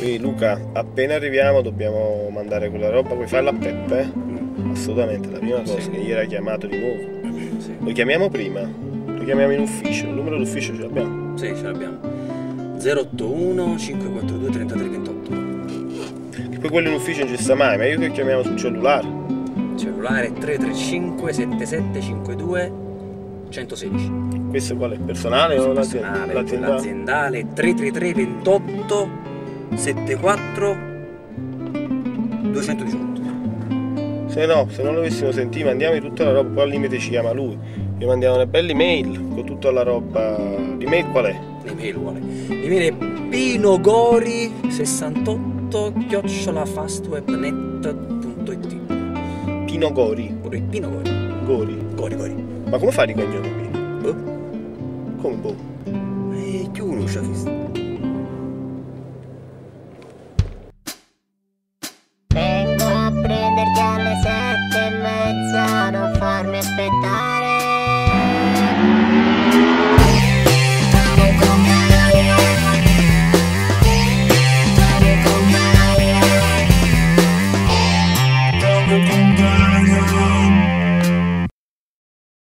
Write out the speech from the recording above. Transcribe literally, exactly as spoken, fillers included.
Ehi Luca, appena arriviamo dobbiamo mandare quella roba, puoi farla a Peppe? Mm. Assolutamente, la prima cosa, sì. Che ieri ha chiamato di nuovo. Sì. Lo chiamiamo prima, lo chiamiamo in ufficio, il numero d'ufficio ce l'abbiamo? Sì, ce l'abbiamo. zero otto uno cinque quattro due tre tre due otto. Che poi quello in ufficio non ci sta mai, ma io che chiamiamo sul cellulare. Cellulare tre tre cinque sette sette cinque due uno sei sei. Questo qual è? Personale o personale? L'aziendale? L'aziendale tre tre tre ventotto settantaquattro duecentodiciotto. Se no, se non lo avessimo sentito, mandiamo tutta la roba, poi al limite ci chiama lui. Gli mandiamo una bella email con tutta la roba. L'email qual è? L'email vuole. L'email è pinogori sessantotto chiocciola fastwebnet punto it. Pinogori? Pinogori. Gori? Gori, Gori. Ma come fai di cognome Pino? Boh. Come boh? E più uno c'ha visto. Vengo a prenderti alle sette e mezza, non farmi aspettare.